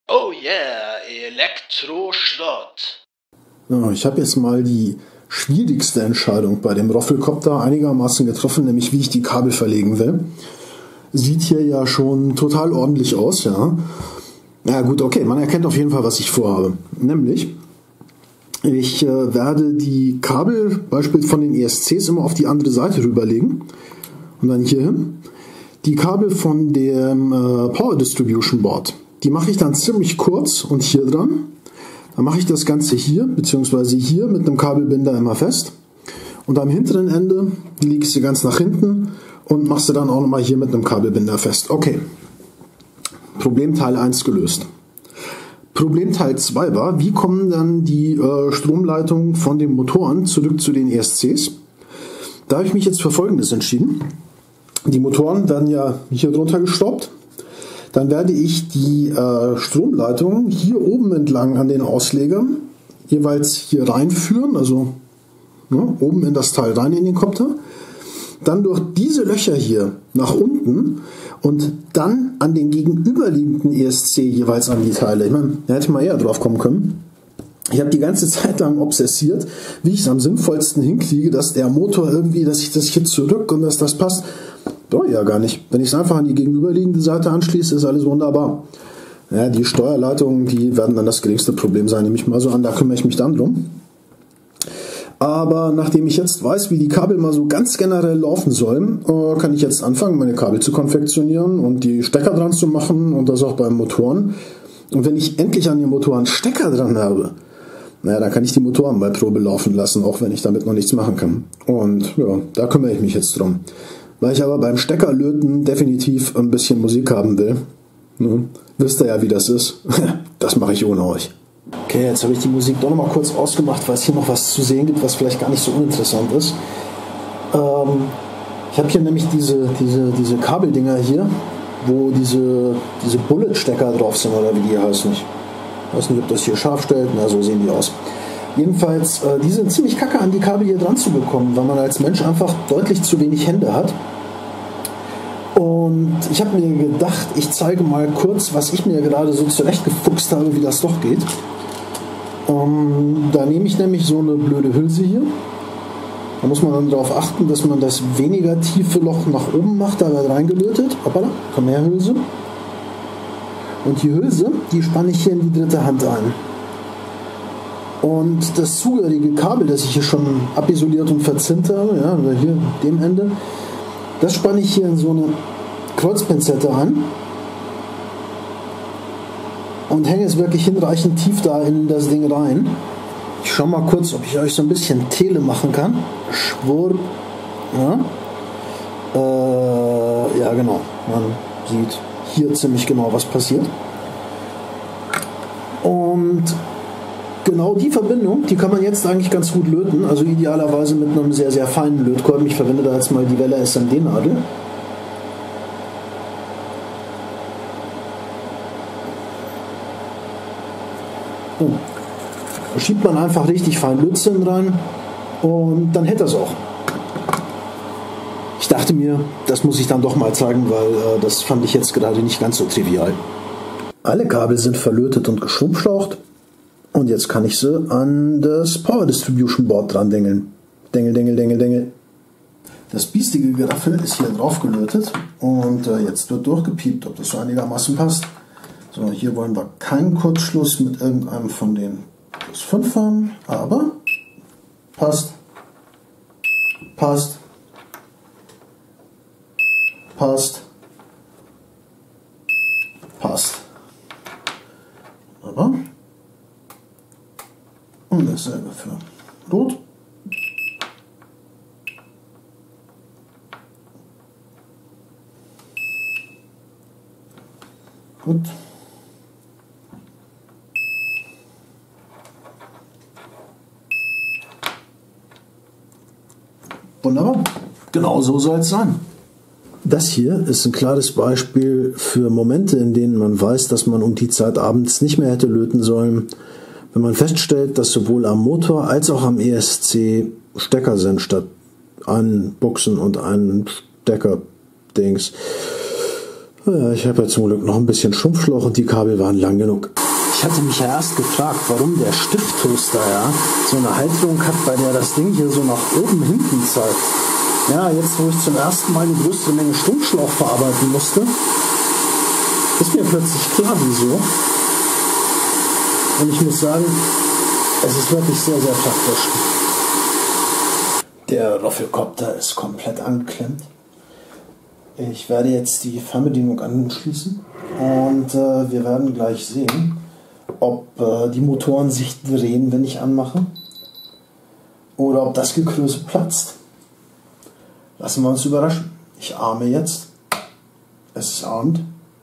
Oh yeah, Elektroschrott. Ja, ich habe jetzt mal die schwierigste Entscheidung bei dem Roffelcopter einigermaßen getroffen, nämlich wie ich die Kabel verlegen will. Sieht hier ja schon total ordentlich aus, ja. Ja gut, okay, man erkennt auf jeden Fall, was ich vorhabe. Nämlich, ich werde die Kabel beispielsweise von den ESCs immer auf die andere Seite rüberlegen und dann hier hin. Die Kabel von dem Power Distribution Board, die mache ich dann ziemlich kurz und hier dran. Dann mache ich das Ganze hier, beziehungsweise hier mit einem Kabelbinder immer fest. Und am hinteren Ende legst du ganz nach hinten und machst du dann auch nochmal hier mit einem Kabelbinder fest. Okay, Problem Teil 1 gelöst. Problem Teil 2 war, wie kommen dann die Stromleitungen von den Motoren zurück zu den ESCs? Da habe ich mich jetzt für Folgendes entschieden. Die Motoren werden ja hier drunter gestoppt. Dann werde ich die Stromleitung hier oben entlang an den Auslegern jeweils hier reinführen, also oben in das Teil rein in den Kopter. Dann durch diese Löcher hier nach unten und dann an den gegenüberliegenden ESC jeweils an die Teile. Ich meine, da hätte ich mal eher drauf kommen können. Ich habe die ganze Zeit lang obsessiert, wie ich es am sinnvollsten hinkriege, dass der Motor irgendwie, dass ich das hier zurück und dass das passt. Doch, ja gar nicht. Wenn ich es einfach an die gegenüberliegende Seite anschließe, ist alles wunderbar. Ja, die Steuerleitungen, die werden dann das geringste Problem sein, nehme ich mal so an, da kümmere ich mich dann drum. Aber nachdem ich jetzt weiß, wie die Kabel mal so ganz generell laufen sollen, kann ich jetzt anfangen, meine Kabel zu konfektionieren und die Stecker dran zu machen und das auch beim Motoren. Und wenn ich endlich an den Motoren Stecker dran habe, dann kann ich die Motoren bei Probe laufen lassen, auch wenn ich damit noch nichts machen kann. Und ja, da kümmere ich mich jetzt drum. Weil ich aber beim Steckerlöten definitiv ein bisschen Musik haben will. Wisst ihr ja, wie das ist. Das mache ich ohne euch. Okay, jetzt habe ich die Musik doch noch mal kurz ausgemacht, weil es hier noch was zu sehen gibt, was vielleicht gar nicht so uninteressant ist. Ich habe hier nämlich diese Kabeldinger hier, wo diese Bullet-Stecker drauf sind, oder wie die heißen. Ich weiß nicht, ob das hier scharf stellt. Na, so sehen die aus. Jedenfalls, die sind ziemlich kacke an die Kabel hier dran zu bekommen, weil man als Mensch einfach deutlich zu wenig Hände hat. Und ich habe mir gedacht, ich zeige mal kurz, was ich mir gerade so zurechtgefuchst habe, wie das doch geht. Da nehme ich nämlich so eine blöde Hülse hier. Da muss man dann darauf achten, dass man das weniger tiefe Loch nach oben macht, da wird reingelötet. Hoppala, komm her Hülse. Und die Hülse, die spanne ich hier in die dritte Hand ein. Und das zugehörige Kabel, das ich hier schon abisoliert und verzinnt habe, ja, oder hier dem Ende, das spanne ich hier in so eine Kreuzpinzette an und hänge es wirklich hinreichend tief da in das Ding rein. Ich schaue mal kurz, ob ich euch so ein bisschen Tele machen kann. Schwur. Ja. Ja, genau. Man sieht hier ziemlich genau, was passiert. Und genau die Verbindung, die kann man jetzt eigentlich ganz gut löten, also idealerweise mit einem sehr, sehr feinen Lötkolben. Ich verwende da jetzt mal die Welle SMD-Nadel. Da schiebt man einfach richtig fein Lötzinn rein und dann hält das auch. Ich dachte mir, das muss ich dann doch mal zeigen, weil das fand ich jetzt gerade nicht ganz so trivial. Alle Kabel sind verlötet und geschrumpfschlaucht. Und jetzt kann ich sie an das Power Distribution Board dran dengeln. Dengel, dengel, dengel, dengel. Das biestige Geraffel ist hier drauf gelötet und jetzt wird durchgepiept, ob das so einigermaßen passt. So, hier wollen wir keinen Kurzschluss mit irgendeinem von den plus 5 haben, aber passt, passt, passt, passt. Aber und dasselbe für Rot. Gut. Wunderbar. Genau so soll es sein. Das hier ist ein klares Beispiel für Momente, in denen man weiß, dass man um die Zeit abends nicht mehr hätte löten sollen. Wenn man feststellt, dass sowohl am Motor als auch am ESC Stecker sind statt ein Buchsen und ein Stecker-Dings. Ja, ich habe ja zum Glück noch ein bisschen Schrumpfschlauch und die Kabel waren lang genug. Ich hatte mich ja erst gefragt, warum der Stifttoaster so eine Halterung hat, bei der das Ding hier so nach oben hinten zeigt. Ja, jetzt wo ich zum ersten Mal eine größere Menge Schrumpfschlauch verarbeiten musste, ist mir plötzlich klar, wieso. Und ich muss sagen, es ist wirklich sehr, sehr praktisch. Der Roffelkopter ist komplett angeklemmt. Ich werde jetzt die Fernbedienung anschließen und wir werden gleich sehen, ob die Motoren sich drehen, wenn ich anmache, oder ob das Gekröse platzt. Lassen wir uns überraschen. Ich arme jetzt. Es ist Abend.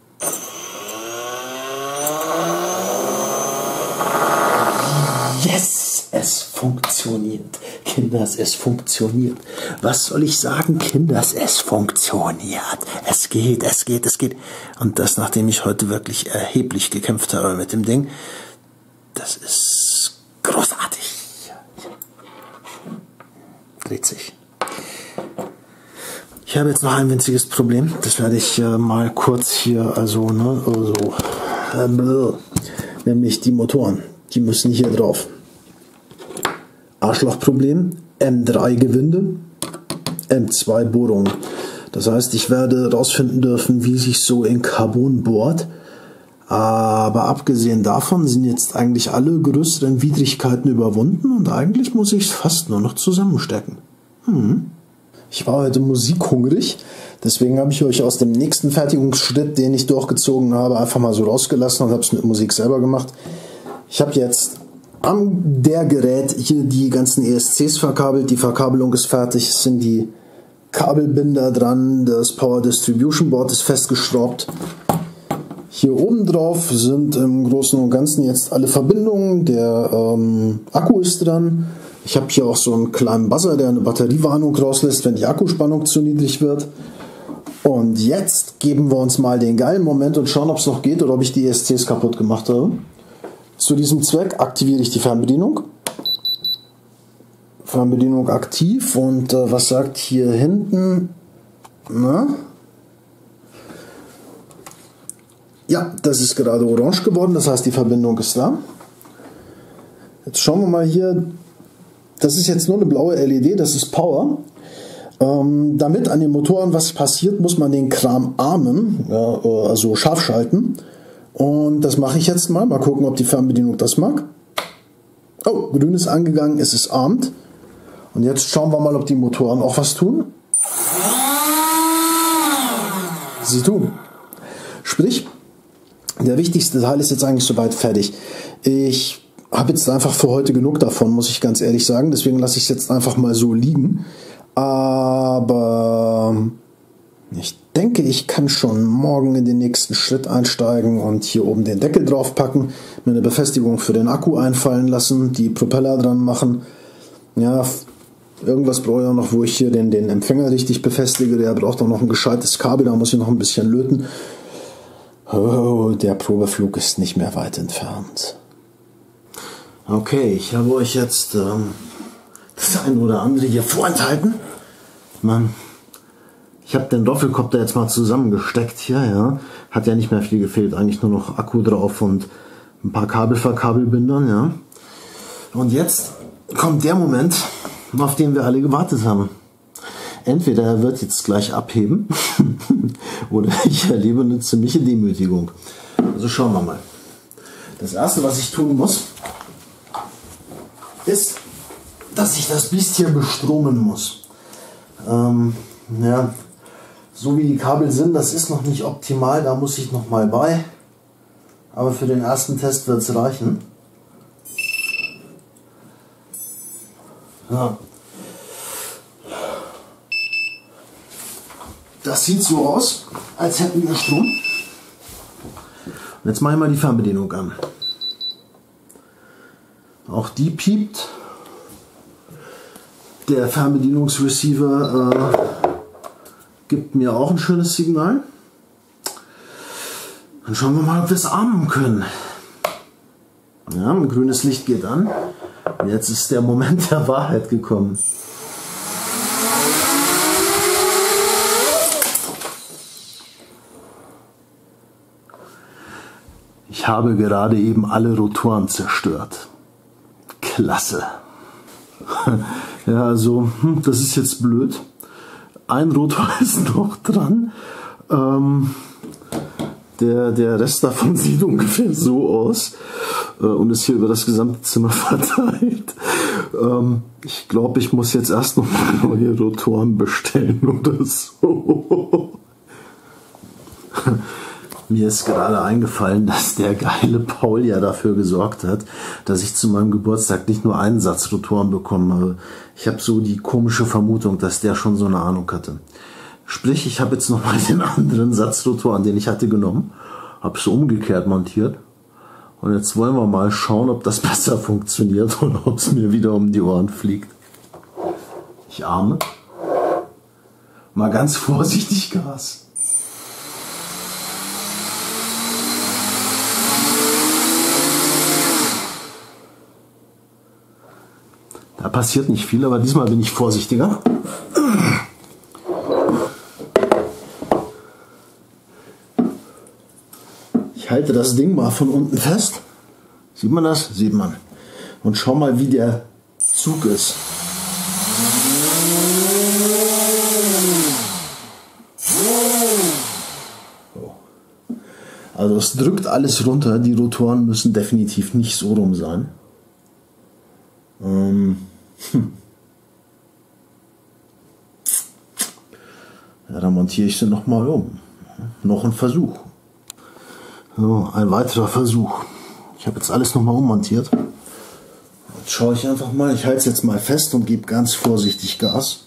Yes, es funktioniert. Kinders, es funktioniert. Was soll ich sagen, Kinders, es funktioniert. Es geht, es geht, es geht. Und das, nachdem ich heute wirklich erheblich gekämpft habe mit dem Ding. Das ist großartig. Dreht sich. Ich habe jetzt noch ein winziges Problem. Das werde ich mal kurz hier, nämlich die Motoren. Die müssen hier drauf. Arschlochproblem, M3-Gewinde, M2-Bohrung. Das heißt, ich werde herausfinden dürfen, wie sich so in Carbon bohrt. Aber abgesehen davon sind jetzt eigentlich alle größeren Widrigkeiten überwunden und eigentlich muss ich es fast nur noch zusammenstecken. Ich war heute musikhungrig, deswegen habe ich euch aus dem nächsten Fertigungsschritt, den ich durchgezogen habe, einfach mal so rausgelassen und habe es mit Musik selber gemacht. Ich habe jetzt an der Gerät hier die ganzen ESCs verkabelt, die Verkabelung ist fertig, es sind die Kabelbinder dran, das Power Distribution Board ist festgeschraubt. Hier oben drauf sind im Großen und Ganzen jetzt alle Verbindungen, der Akku ist dran. Ich habe hier auch so einen kleinen Buzzer, der eine Batteriewarnung rauslässt, wenn die Akkuspannung zu niedrig wird. Und jetzt geben wir uns mal den geilen Moment und schauen, ob es noch geht oder ob ich die ESCs kaputt gemacht habe. Zu diesem Zweck aktiviere ich die Fernbedienung. Fernbedienung aktiv und was sagt hier hinten? Na? Ja, das ist gerade orange geworden, das heißt die Verbindung ist da. Jetzt schauen wir mal hier, das ist jetzt nur eine blaue LED, das ist Power. Damit an den Motoren was passiert, muss man den Kram armen, also scharf schalten. Und das mache ich jetzt mal. Mal gucken, ob die Fernbedienung das mag. Oh, grün ist angegangen, es ist armed. Und jetzt schauen wir mal, ob die Motoren auch was tun. Sie tun. Sprich, der wichtigste Teil ist jetzt eigentlich soweit fertig. Ich habe jetzt einfach für heute genug davon, muss ich ganz ehrlich sagen. Deswegen lasse ich es jetzt einfach mal so liegen. Aber ich denke, ich kann schon morgen in den nächsten Schritt einsteigen und hier oben den Deckel drauf packen, mir eine Befestigung für den Akku einfallen lassen, die Propeller dran machen. Ja, irgendwas brauche ich auch noch, wo ich hier den Empfänger richtig befestige. Der braucht auch noch ein gescheites Kabel, da muss ich noch ein bisschen löten. Oh, der Probeflug ist nicht mehr weit entfernt. Okay, ich habe euch jetzt das ein oder andere hier vorenthalten. Ich habe den Roffelkopter jetzt mal zusammengesteckt hier, ja. Hat ja nicht mehr viel gefehlt, eigentlich nur noch Akku drauf und ein paar Kabelbindern, ja. Und jetzt kommt der Moment, auf den wir alle gewartet haben. Entweder er wird jetzt gleich abheben oder ich erlebe eine ziemliche Demütigung. Also schauen wir mal. Das erste, was ich tun muss, ist, dass ich das Biest hier bestromen muss. Ja, so wie die Kabel sind, das ist noch nicht optimal, da muss ich noch mal bei. Aber für den ersten Test wird es reichen. Ja. Das sieht so aus, als hätten wir Strom. Und jetzt mache ich mal die Fernbedienung an. Auch die piept. Der Fernbedienungsreceiver gibt mir auch ein schönes Signal. Dann schauen wir mal, ob wir es armen können. Ja, ein grünes Licht geht an. Und jetzt ist der Moment der Wahrheit gekommen. Ich habe gerade eben alle Rotoren zerstört. Klasse. Ja, also, das ist jetzt blöd. Ein Rotor ist noch dran. Der Rest davon sieht ungefähr so aus und ist hier über das gesamte Zimmer verteilt. Ich glaube, ich muss jetzt erst noch mal neue Rotoren bestellen oder so. Mir ist gerade eingefallen, dass der geile Paul ja dafür gesorgt hat, dass ich zu meinem Geburtstag nicht nur einen Satz Rotoren bekommen habe. Ich habe so die komische Vermutung, dass der schon so eine Ahnung hatte. Sprich, ich habe jetzt nochmal den anderen Satz Rotoren, den ich hatte, genommen, habe es umgekehrt montiert und jetzt wollen wir mal schauen, ob das besser funktioniert oder ob es mir wieder um die Ohren fliegt. Ich ahme. Mal ganz vorsichtig Gas. Da passiert nicht viel, aber diesmal bin ich vorsichtiger. Ich halte das Ding mal von unten fest. Sieht man das? Sieht man. Und schau mal, wie der Zug ist. So. Also es drückt alles runter. Die Rotoren müssen definitiv nicht so rum sein. Ja, dann montiere ich sie nochmal um. Noch ein Versuch. So, ein weiterer Versuch. Ich habe jetzt alles nochmal ummontiert. Jetzt schaue ich einfach mal. Ich halte es jetzt mal fest und gebe ganz vorsichtig Gas.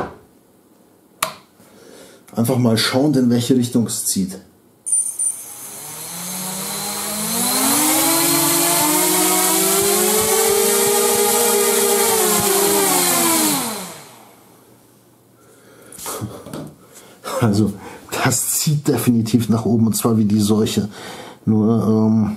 Einfach mal schauen, in welche Richtung es zieht. Also das zieht definitiv nach oben und zwar wie die Seuche. Nur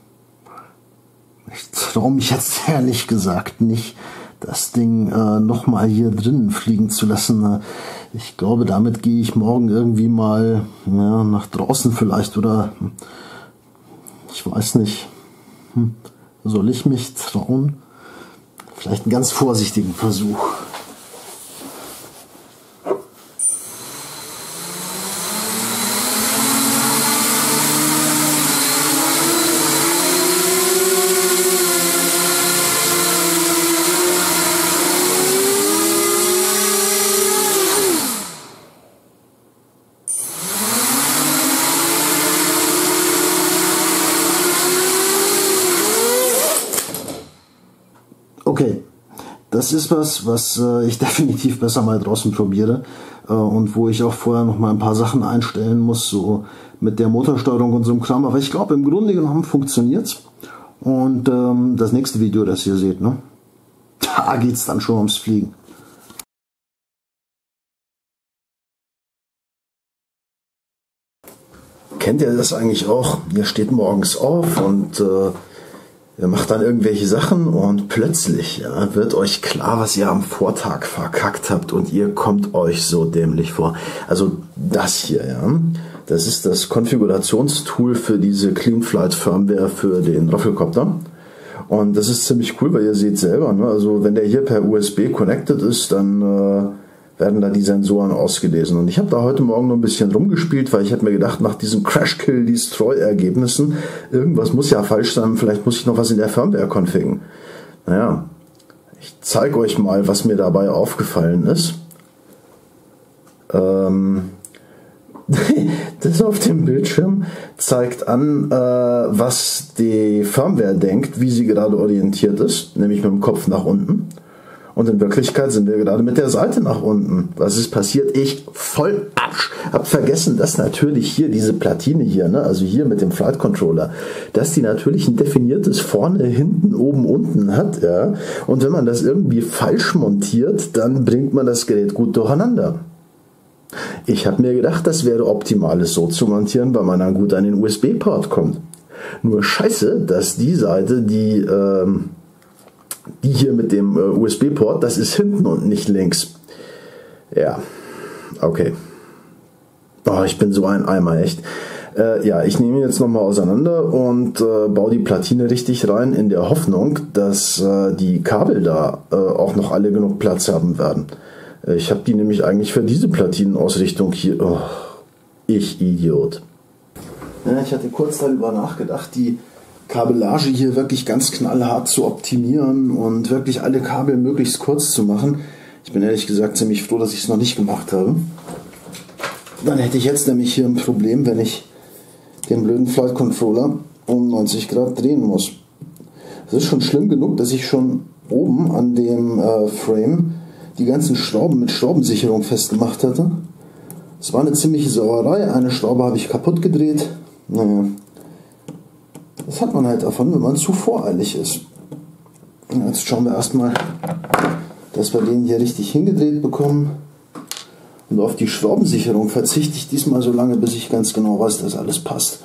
ich traue mich jetzt ehrlich gesagt nicht, das Ding nochmal hier drinnen fliegen zu lassen. Ich glaube, damit gehe ich morgen irgendwie mal nach draußen vielleicht oder ich weiß nicht. Soll ich mich trauen? Vielleicht einen ganz vorsichtigen Versuch. Okay, das ist was ich definitiv besser mal draußen probiere und wo ich auch vorher noch mal ein paar Sachen einstellen muss, so mit der Motorsteuerung und so einem Kram. Aber ich glaube, im Grunde genommen funktioniert's. Und das nächste Video, das ihr seht, ne? Da geht's dann schon ums Fliegen. Kennt ihr das eigentlich auch? Ihr steht morgens auf und ihr macht dann irgendwelche Sachen und plötzlich wird euch klar, was ihr am Vortag verkackt habt und ihr kommt euch so dämlich vor. Also das hier, das ist das Konfigurationstool für diese CleanFlight Firmware für den Roffelcopter. Und das ist ziemlich cool, weil ihr seht selber, ne? Also wenn der hier per USB connected ist, dann werden da die Sensoren ausgelesen. Und ich habe da heute Morgen noch ein bisschen rumgespielt, weil ich habe mir gedacht, nach diesen Crash-Kill-Destroy-Ergebnissen, irgendwas muss ja falsch sein, vielleicht muss ich noch was in der Firmware konfigurieren. Naja, ich zeige euch mal, was mir dabei aufgefallen ist. Das auf dem Bildschirm zeigt an, was die Firmware denkt, wie sie gerade orientiert ist, nämlich mit dem Kopf nach unten. Und in Wirklichkeit sind wir gerade mit der Seite nach unten. Was ist passiert? Ich voll Arsch. Hab vergessen, dass natürlich hier diese Platine hier, ne, also hier mit dem Flight Controller, dass die natürlich ein definiertes vorne, hinten, oben, unten hat. Ja. Und wenn man das irgendwie falsch montiert, dann bringt man das Gerät gut durcheinander. Ich habe mir gedacht, das wäre optimal, es so zu montieren, weil man dann gut an den USB-Port kommt. Nur scheiße, dass die Seite, die hier mit dem USB-Port, das ist hinten und nicht links. Ja, okay. Oh, ich bin so ein Eimer, echt. Ja, ich nehme jetzt nochmal auseinander und baue die Platine richtig rein, in der Hoffnung, dass die Kabel da auch noch alle genug Platz haben werden. Ich habe die nämlich eigentlich für diese Platinenausrichtung hier. Oh, ich Idiot. Ja, ich hatte kurz darüber nachgedacht, die Kabellage hier wirklich ganz knallhart zu optimieren und wirklich alle Kabel möglichst kurz zu machen. Ich bin ehrlich gesagt ziemlich froh, dass ich es noch nicht gemacht habe. Dann hätte ich jetzt nämlich hier ein Problem, wenn ich den blöden Flight Controller um 90 Grad drehen muss. Es ist schon schlimm genug, dass ich schon oben an dem Frame die ganzen Schrauben mit Schraubensicherung festgemacht hatte. Es war eine ziemliche Sauerei. Eine Schraube habe ich kaputt gedreht. Naja, das hat man halt davon, wenn man zu voreilig ist. Jetzt schauen wir erstmal, dass wir den hier richtig hingedreht bekommen. Und auf die Schraubensicherung verzichte ich diesmal so lange, bis ich ganz genau weiß, dass alles passt.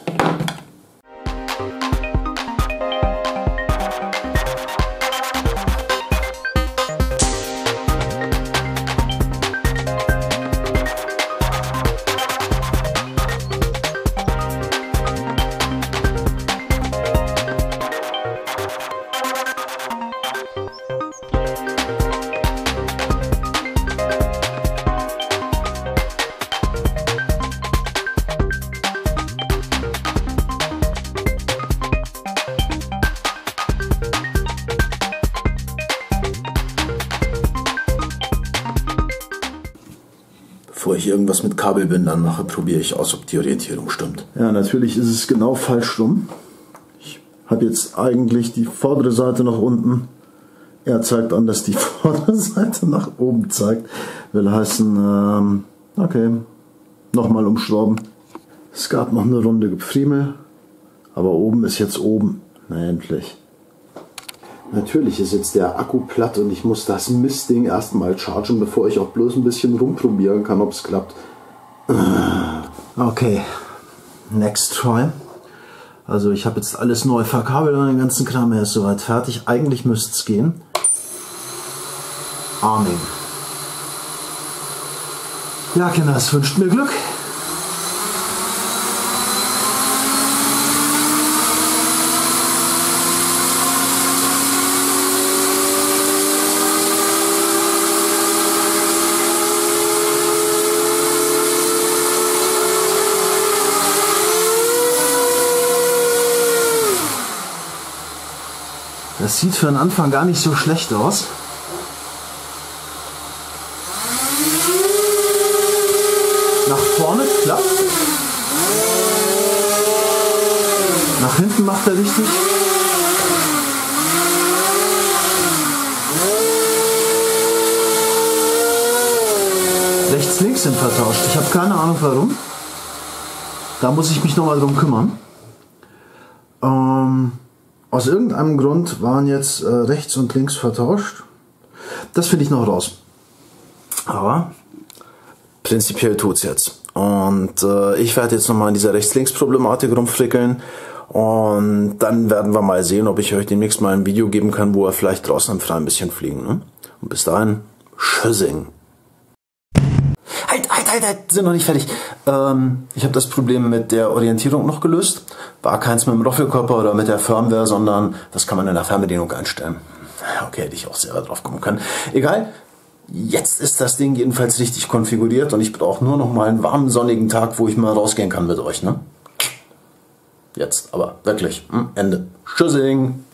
Bevor ich irgendwas mit Kabelbindern mache, probiere ich aus, ob die Orientierung stimmt. Ja, natürlich ist es genau falsch rum. Ich habe jetzt eigentlich die vordere Seite nach unten. Er zeigt an, dass die vordere Seite nach oben zeigt. Will heißen, okay, nochmal umschrauben. Es gab noch eine Runde Gepfriemel, aber oben ist jetzt oben. Na endlich. Natürlich ist jetzt der Akku platt und ich muss das Mistding erstmal chargen, bevor ich auch bloß ein bisschen rumprobieren kann, ob es klappt. Okay, next try. Also ich habe jetzt alles neu verkabelt und den ganzen Kram, er ist soweit fertig. Eigentlich müsste es gehen. Arming. Ja, Kinder, es wünscht mir Glück. Das sieht für den Anfang gar nicht so schlecht aus. Nach vorne klappt. Nach hinten macht er richtig. Rechts, links sind vertauscht. Ich habe keine Ahnung warum. Da muss ich mich nochmal drum kümmern. Aus irgendeinem Grund waren jetzt rechts und links vertauscht. Das finde ich noch raus. Aber prinzipiell tut's jetzt. Und ich werde jetzt nochmal in dieser Rechts-Links-Problematik rumfrickeln. Und dann werden wir mal sehen, ob ich euch demnächst mal ein Video geben kann, wo wir vielleicht draußen im Freien ein bisschen fliegen. Ne? Und bis dahin, Tschüssing. Halt, sind noch nicht fertig. Ich habe das Problem mit der Orientierung noch gelöst. War keins mit dem Roffelkörper oder mit der Firmware, sondern das kann man in der Fernbedienung einstellen. Okay, hätte ich auch selber drauf kommen können. Egal, jetzt ist das Ding jedenfalls richtig konfiguriert und ich brauche nur noch mal einen warmen, sonnigen Tag, wo ich mal rausgehen kann mit euch. Ne? Jetzt, aber wirklich, Ende. Tschüssing.